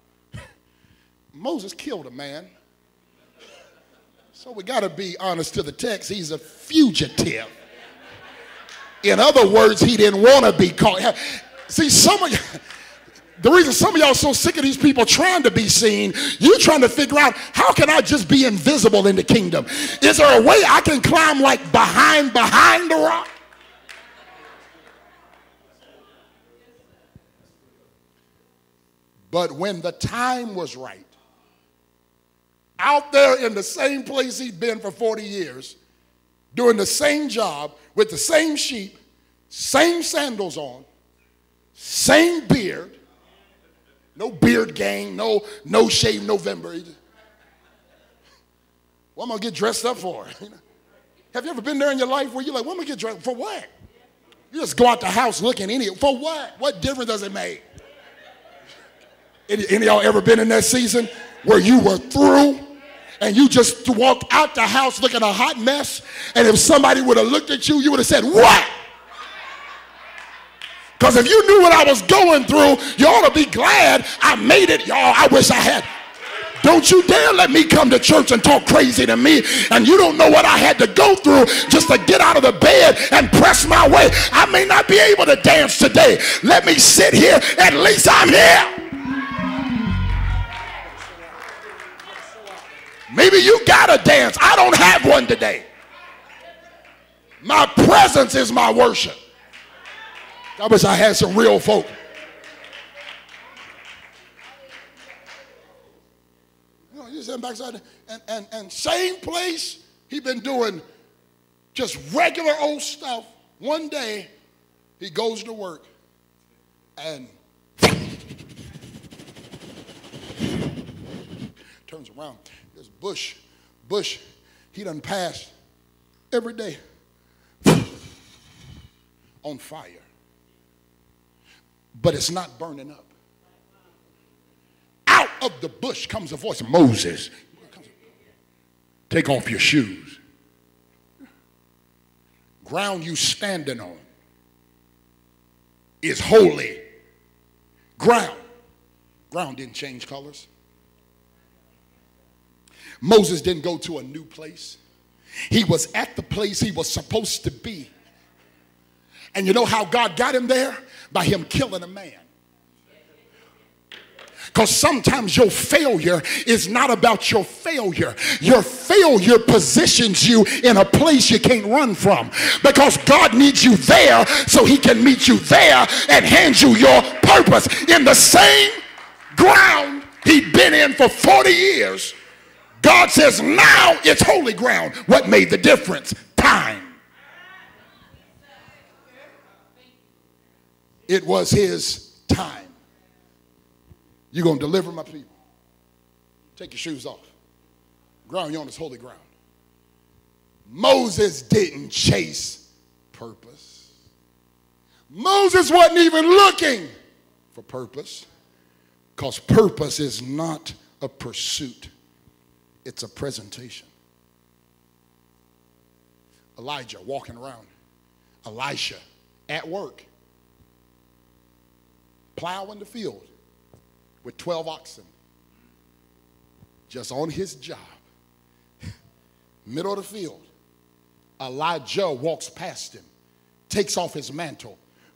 Moses killed a man. So we got to be honest to the text. He's a fugitive. In other words, he didn't want to be caught. See, the reason some of y'all are so sick of these people trying to be seen, you're trying to figure out, how can I just be invisible in the kingdom? Is there a way I can climb like behind the rock? But when the time was right, out there in the same place he'd been for 40 years, doing the same job, with the same sheep, same sandals on, same beard, no beard gang, no shave November. What am I going to get dressed up for? Have you ever been there in your life where you're like, what am I going to get dressed for what? You just go out the house looking any, for what? What difference does it make? Any of y'all ever been in that season where you were through and you just walked out the house looking a hot mess, and if somebody would have looked at you, you would have said, what? Because if you knew what I was going through, you ought to be glad I made it, y'all. I wish I had. Don't you dare let me come to church and talk crazy to me, and you don't know what I had to go through just to get out of the bed and press my way. I may not be able to dance today. Let me sit here. At least I'm here. Maybe you got a dance. I don't have one today. My presence is my worship. I wish I had some real folk. You know, you sitting backside and same place he been doing just regular old stuff. One day he goes to work and turns around. There's bush, he done passed every day on fire. But it's not burning up. Out of the bush comes a voice, Moses, take off your shoes. Ground you standing on is holy ground. Ground didn't change colors. Moses didn't go to a new place. He was at the place he was supposed to be. And you know how God got him there? By him killing a man. Because sometimes your failure is not about your failure. Your failure positions you in a place you can't run from. Because God needs you there so he can meet you there and hand you your purpose. In the same ground he'd been in for 40 years, God says now it's holy ground. What made the difference? Time. It was his time. You're going to deliver my people. Take your shoes off. Ground you're on is holy ground. Moses didn't chase purpose. Moses wasn't even looking for purpose, because purpose is not a pursuit. It's a presentation. Elijah walking around. Elisha at work. Plowing the field with 12 oxen, just on his job, middle of the field. Elijah walks past him, takes off his mantle,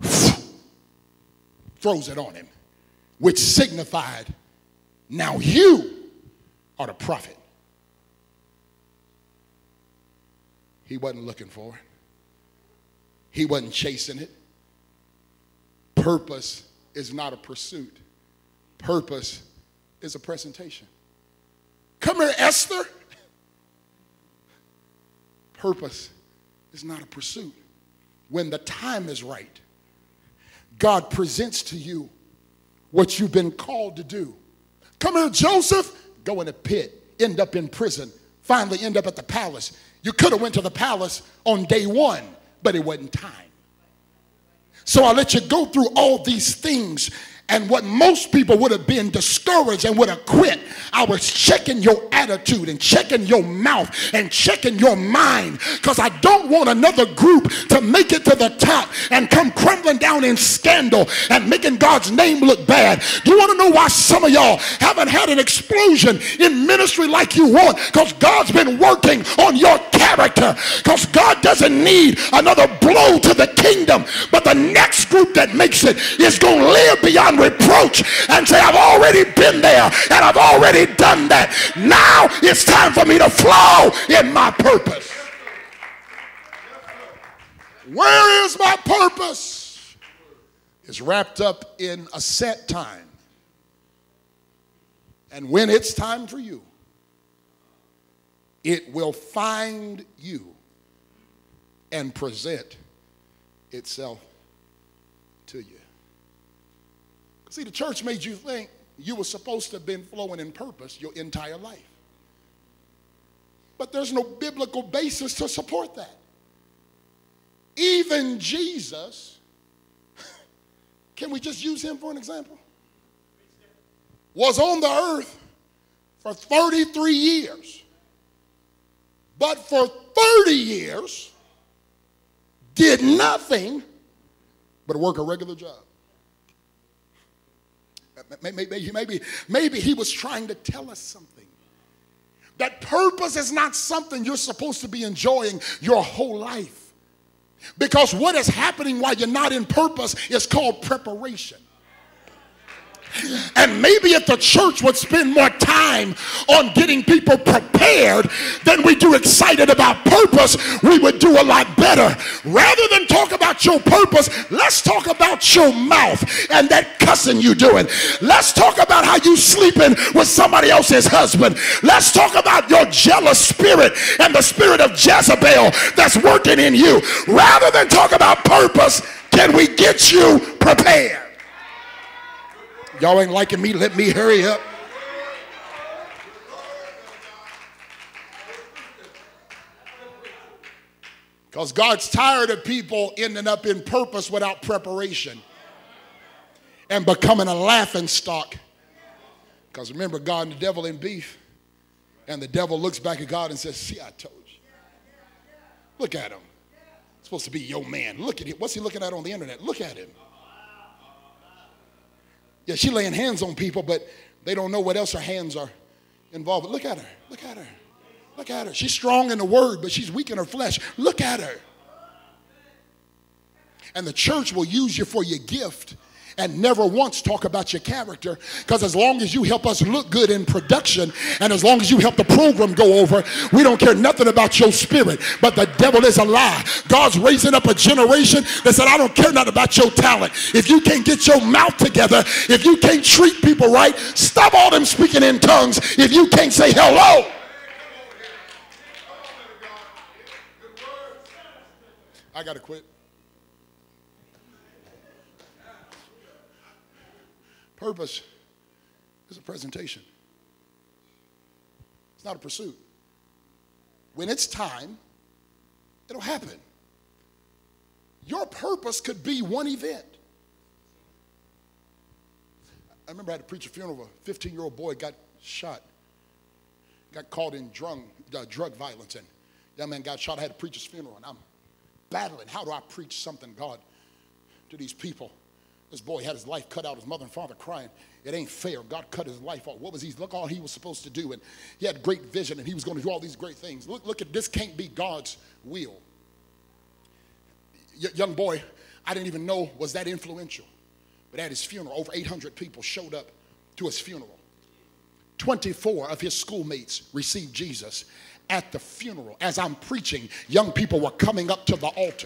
throws it on him, which signified, now you are the prophet. He wasn't looking for it. He wasn't chasing it. Purpose is not a pursuit. Purpose is a presentation. Come here, Esther. Purpose is not a pursuit. When the time is right, God presents to you what you've been called to do. Come here, Joseph. Go in a pit, end up in prison, finally end up at the palace. You could have went to the palace on day one, but it wasn't time. So I let you go through all these things, and what most people would have been discouraged and would have quit, I was checking your attitude and checking your mouth and checking your mind, because I don't want another group to make it to the top and come crumbling down in scandal and making God's name look bad. Do you want to know why some of y'all haven't had an explosion in ministry like you want? Because God's been working on your character. Because God doesn't need another blow to the kingdom, but the next group that makes it is going to live beyond reproach and say, I've already been there and I've already done that. Now it's time for me to flow in my purpose. Where is my purpose? It's wrapped up in a set time. And when it's time for you, it will find you and present itself to you. See, the church made you think you were supposed to have been flowing in purpose your entire life. But there's no biblical basis to support that. Even Jesus, can we just use him for an example? Was on the earth for 33 years. But for 30 years, did nothing but work a regular job. Maybe he was trying to tell us something. That purpose is not something you're supposed to be enjoying your whole life. Because what is happening while you're not in purpose is called preparation. And maybe if the church would spend more time on getting people prepared than we do excited about purpose, we would do a lot better. Rather than talk about your purpose, let's talk about your mouth and that cussing you doing. Let's talk about how you sleeping with somebody else's husband. Let's talk about your jealous spirit and the spirit of Jezebel that's working in you. Rather than talk about purpose, can we get you prepared? Y'all ain't liking me, let me hurry up. Because God's tired of people ending up in purpose without preparation and becoming a laughing stock. Because remember, God and the devil in beef, and the devil looks back at God and says, see, I told you. Look at him. It's supposed to be your man. Look at him. What's he looking at on the internet? Look at him. Yeah, she's laying hands on people, but they don't know what else her hands are involved with. Look at her. Look at her. Look at her. She's strong in the word, but she's weak in her flesh. Look at her. And the church will use you for your gift and never once talk about your character, because as long as you help us look good in production and as long as you help the program go over, we don't care nothing about your spirit. But the devil is a lie. God's raising up a generation that said, I don't care nothing about your talent. If you can't get your mouth together, if you can't treat people right, stop all them speaking in tongues if you can't say hello. I gotta quit. Purpose is a presentation. It's not a pursuit. When it's time, it'll happen. Your purpose could be one event. I remember I had to preach a funeral of a 15-year-old boy got shot, got caught in drug violence, and young man got shot. I had to preach his funeral, and I'm battling. How do I preach something, God, to these people? This boy had his life cut out, his mother and father crying. It ain't fair. God cut his life off. What was he? Look all he was supposed to do. And he had great vision, and he was going to do all these great things. Look at this. Can't be God's will. Young boy, I didn't even know was that influential. But at his funeral, over 800 people showed up to his funeral. 24 of his schoolmates received Jesus at the funeral. As I'm preaching, young people were coming up to the altar.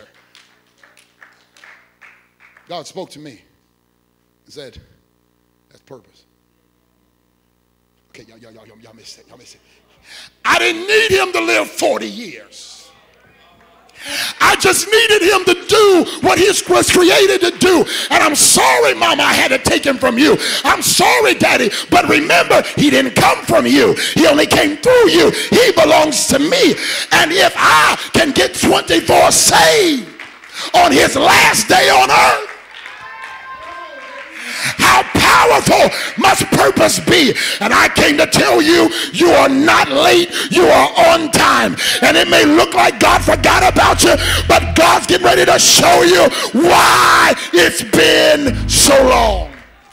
God spoke to me and said, that's purpose. Okay, y'all missed it. Y'all missed it. I didn't need him to live 40 years. I just needed him to do what he was created to do. And I'm sorry, Mama, I had to take him from you. I'm sorry, Daddy. But remember, he didn't come from you. He only came through you. He belongs to me. And if I can get 24 saved on his last day on earth, how powerful must purpose be? And I came to tell you, you are not late, you are on time. And it may look like God forgot about you, but God's getting ready to show you why it's been so long.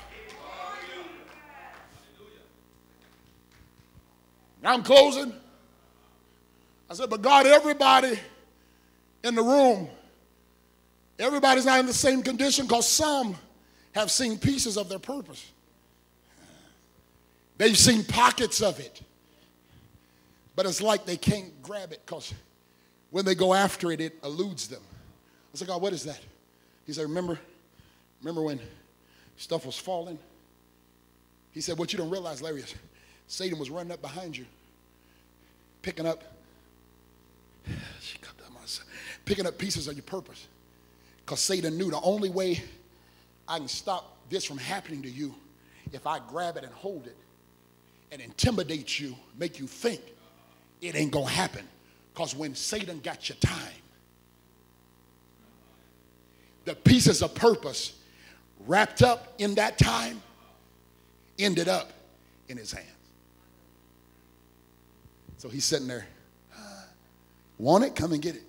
Now I'm closing. I said, but God, everybody in the room, everybody's not in the same condition, because some have seen pieces of their purpose. They've seen pockets of it. But it's like they can't grab it, because when they go after it, it eludes them. I said, God, what is that? He said, remember when stuff was falling? He said, what you don't realize, Larry, is Satan was running up behind you, picking up pieces of your purpose. Because Satan knew the only way I can stop this from happening to you if I grab it and hold it and intimidate you, make you think it ain't gonna happen. Because when Satan got your time, the pieces of purpose wrapped up in that time ended up in his hands. So he's sitting there, want it? Come and get it.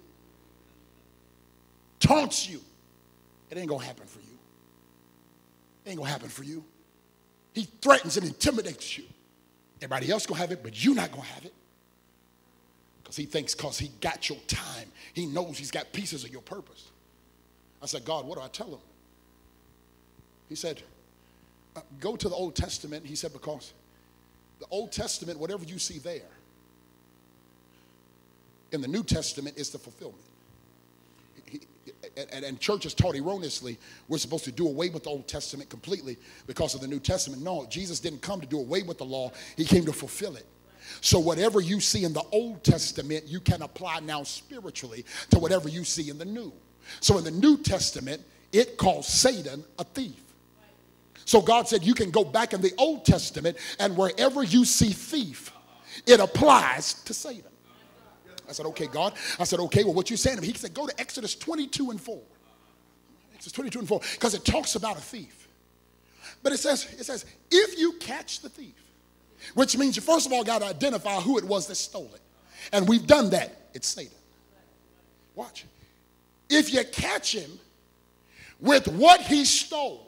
Taunts you. It ain't gonna happen for you. It ain't gonna happen for you. He threatens and intimidates you. Everybody else gonna have it, but you're not gonna have it. Because he thinks because he got your time, he knows he's got pieces of your purpose. I said, God, what do I tell him? He said, go to the Old Testament. He said, because the Old Testament, whatever you see there, in the New Testament is the fulfillment. And churches taught erroneously we're supposed to do away with the Old Testament completely because of the New Testament. No, Jesus didn't come to do away with the law. He came to fulfill it. So whatever you see in the Old Testament, you can apply now spiritually to whatever you see in the New. So in the New Testament, it calls Satan a thief. So God said you can go back in the Old Testament, and wherever you see thief, it applies to Satan. I said, okay, God. I said, okay, well, what you saying to me? He said, go to Exodus 22 and 4. Exodus 22 and 4, because it talks about a thief. But it says, if you catch the thief, which means you first of all got to identify who it was that stole it. And we've done that. It's Satan. Watch. If you catch him with what he stole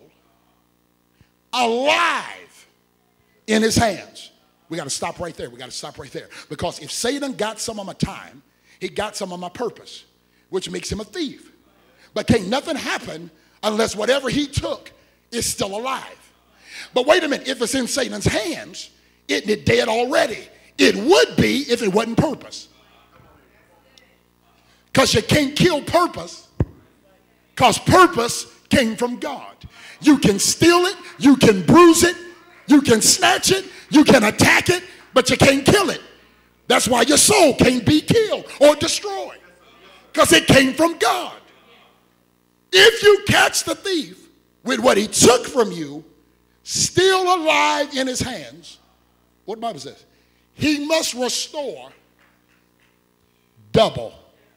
alive in his hands, we got to stop right there. We got to stop right there. Because if Satan got some of my time, he got some of my purpose, which makes him a thief. But can't nothing happen unless whatever he took It's still alive. But wait a minute, if it's in Satan's hands, isn't it dead already? It would be if it wasn't purpose. Because you can't kill purpose, because purpose came from God. You can steal it, you can bruise it, you can snatch it, you can attack it, but you can't kill it. That's why your soul can't be killed or destroyed, because it came from God. If you catch the thief with what he took from you, still alive in his hands, what the Bible says, he must restore double.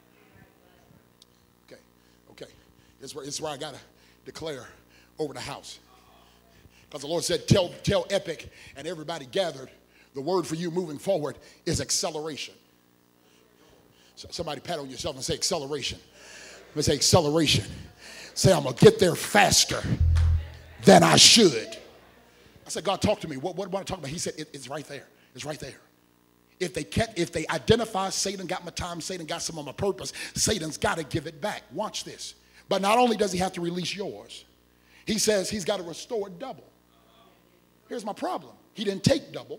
Okay. It's where I got to declare over the house. Because the Lord said, tell Epic and everybody gathered, the word for you moving forward is acceleration. So somebody pat on yourself and say acceleration. Let me say acceleration. Say, I'm going to get there faster than I should. I said, God, talk to me. What do I talk about? He said, it's right there. It's right there. If they identify Satan got my time, Satan got some of my purpose, Satan's got to give it back. Watch this. But not only does he have to release yours, he says he's got to restore double. Here's my problem. He didn't take double.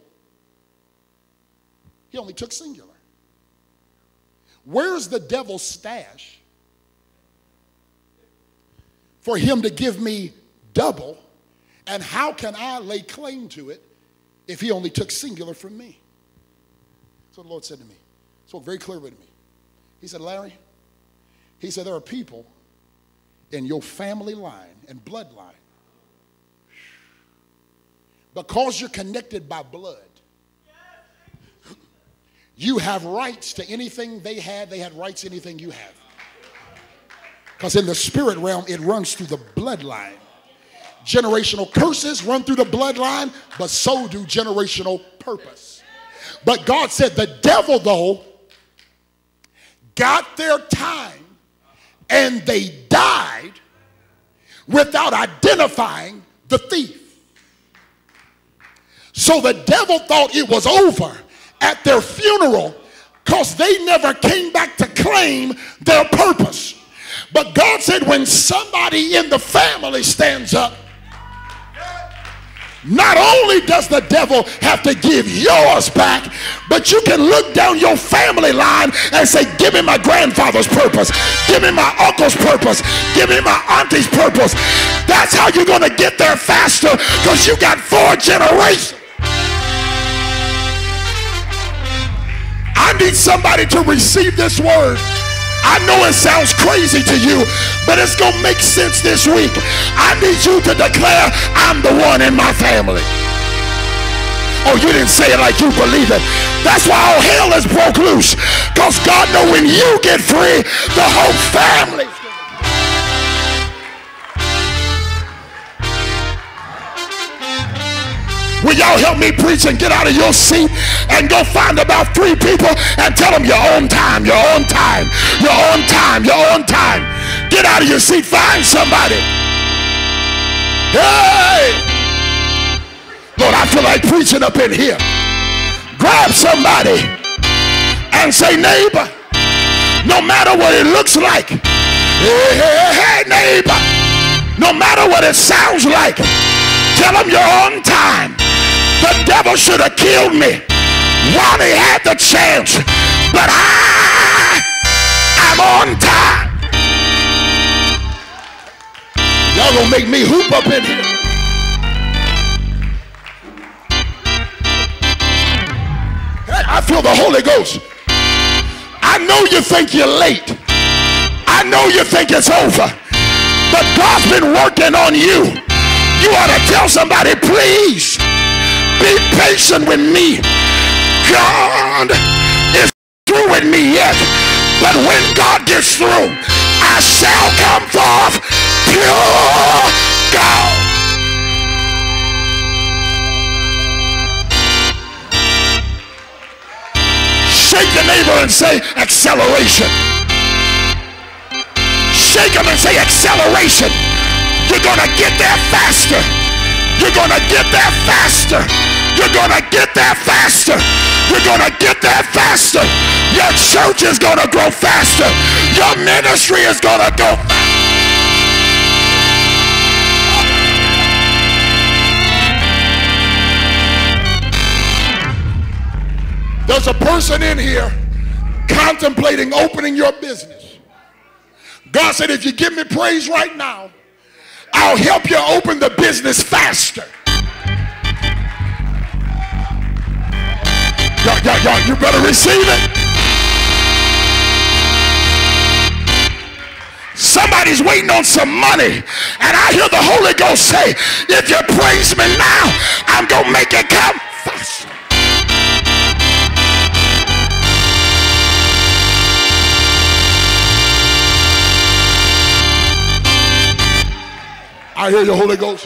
He only took singular. Where's the devil's stash for him to give me double? And how can I lay claim to it if he only took singular from me? That's what the Lord said to me. He spoke very clearly to me. He said, Larry, he said, there are people in your family line and bloodline, because you're connected by blood, you have rights to anything they had rights to anything you have. Because in the spirit realm, it runs through the bloodline. Generational curses run through the bloodline, but so do generational purpose. But God said the devil, though, got their time and they died without identifying the thief. So the devil thought it was over at their funeral because they never came back to claim their purpose. But God said when somebody in the family stands up, not only does the devil have to give yours back, but you can look down your family line and say, give me my grandfather's purpose, give me my uncle's purpose, give me my auntie's purpose. That's how you're going to get there faster, because you got 4 generations. I need somebody to receive this word. I know it sounds crazy to you, but it's going to make sense this week. I need you to declare, I'm the one in my family. Oh, you didn't say it like you believe it. That's why all hell is broke loose. Because God knows when you get free, the whole family. Will y'all help me preach and get out of your seat and go find about 3 people and tell them your own time, your own time, your own time, your own time. Get out of your seat, find somebody. Hey! Lord, I feel like preaching up in here. Grab somebody and say, neighbor, no matter what it looks like, hey, neighbor, no matter what it sounds like, tell them your own time. The devil should have killed me while he had the chance, but I'm on time. Y'all gonna make me hoop up in here. Hey, I feel the Holy Ghost. I know you think you're late. I know you think it's over, but God's been working on you. You ought to tell somebody, please be patient with me. God is through with me yet, but when God gets through, I shall come forth pure gold. Shake your neighbor and say acceleration. Shake him and say acceleration. You're going to get there faster. You're going to get there faster. You're going to get there faster. You're going to get there faster. Your church is going to grow faster. Your ministry is going to go faster. There's a person in here contemplating opening your business. God said, if you give me praise right now, I'll help you open the business faster. Y'all, you better receive it. Somebody's waiting on some money, and I hear the Holy Ghost say, if you praise me now, I'm going to make it come faster. I hear the Holy Ghost.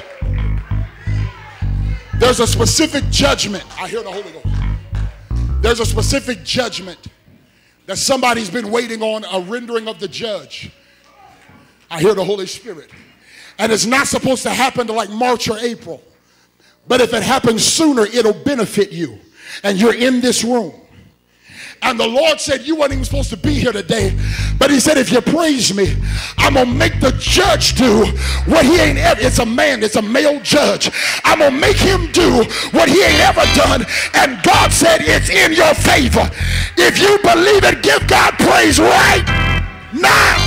There's a specific judgment. I hear the Holy Ghost. There's a specific judgment that somebody's been waiting on, a rendering of the judge. I hear the Holy Spirit. And it's not supposed to happen to like March or April. But if it happens sooner, it'll benefit you. And you're in this room. And the Lord said, you weren't even supposed to be here today. But he said, if you praise me, I'm going to make the judge do what he ain't ever. It's a man. It's a male judge. I'm going to make him do what he ain't ever done. And God said, it's in your favor. If you believe it, give God praise right now.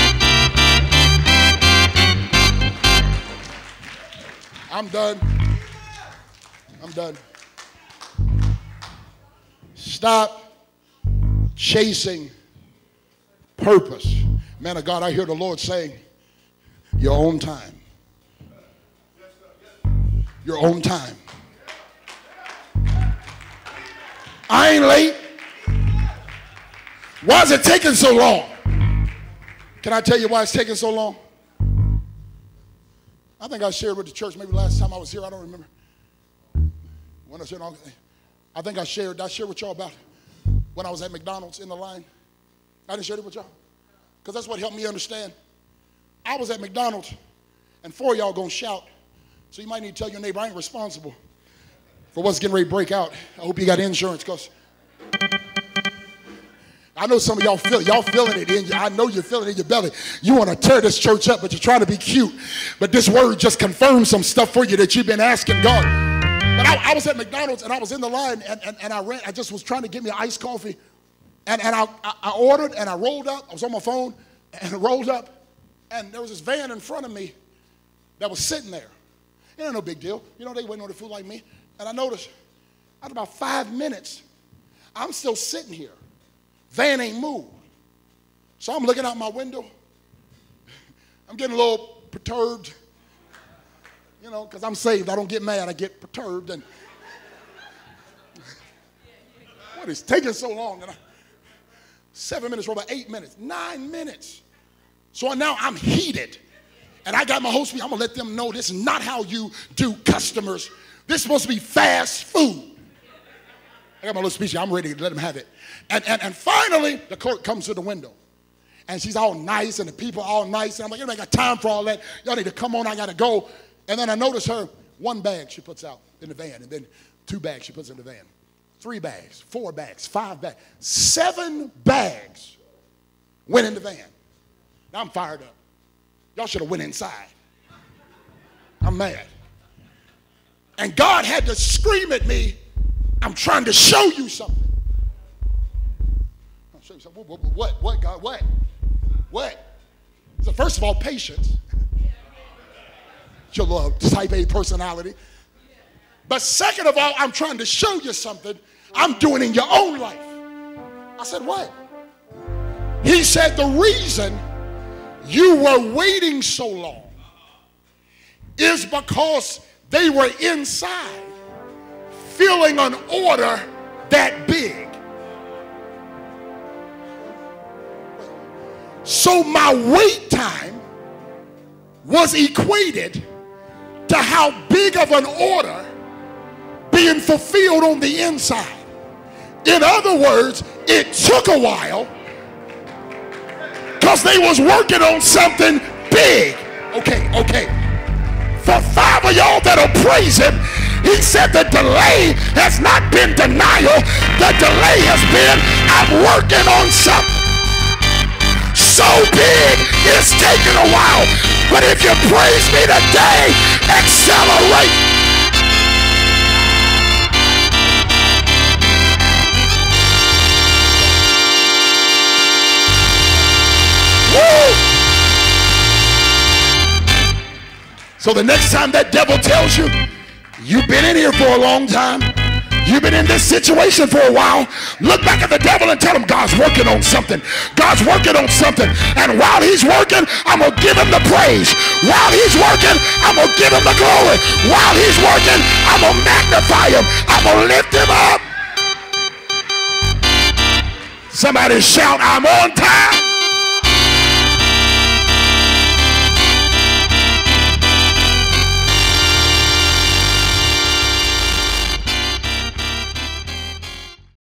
I'm done. I'm done. Stop chasing purpose. Man of God, I hear the Lord saying, your own time. Your own time. I ain't late. Why is it taking so long? Can I tell you why it's taking so long? I think I shared with the church maybe last time I was here. I don't remember. When I said, I think I shared with y'all about when I was at McDonald's in the line. I didn't share it with y'all because that's what helped me understand. I was at McDonald's, and 4 of y'all gonna shout. So you might need to tell your neighbor, I ain't responsible for what's getting ready to break out. I hope you got insurance, because I know some of y'all feeling it in you. I know you're feeling it in your belly. You want to tear this church up, but you're trying to be cute. But this word just confirms some stuff for you that you've been asking God. But I was at McDonald's, and I was in the line, and I just was trying to get me an iced coffee. And I ordered, and I rolled up. I was on my phone, and I rolled up. And there was this van in front of me that was sitting there. It ain't no big deal. You know, they waiting on the food like me. And I noticed, after about 5 minutes, I'm still sitting here. Van ain't moved. So I'm looking out my window. I'm getting a little perturbed. You know, because I'm saved. I don't get mad. I get perturbed. And what is taking so long? And 7 minutes, or about 8 minutes, 9 minutes. So now I'm heated. And I got my whole speech. I'm going to let them know this is not how you do customers. This is supposed to be fast food. I got my little speech. I'm ready to let them have it. And finally, the clerk comes to the window. And she's all nice, and the people are all nice. And I'm like, I got time for all that. Y'all need to come on. I got to go. And then I notice her, 1 bag she puts out in the van, and then 2 bags she puts in the van. 3 bags, 4 bags, 5 bags. 7 bags went in the van. Now I'm fired up. Y'all should have went inside. I'm mad. And God had to scream at me, I'm trying to show you something. I'll show you something. What, God, what? So first of all, patience. Your little type A personality. But second of all, I'm trying to show you something I'm doing in your own life. I said, what? He said, the reason you were waiting so long is because they were inside filling an order that big. So my wait time was equated to how big of an order being fulfilled on the inside. In other words, it took a while because they was working on something big. Okay. For 5 of y'all that'll praise him, he said the delay has not been denial. The delay has been, I'm working on something so big it's taking a while. But if you praise me today, accelerate. So the next time that devil tells you, you've been in here for a long time, you've been in this situation for a while, look back at the devil and tell him God's working on something. God's working on something. And while he's working, I'm going to give him the praise. While he's working, I'm going to give him the glory. While he's working, I'm going to magnify him. I'm going to lift him up. Somebody shout, I'm on time.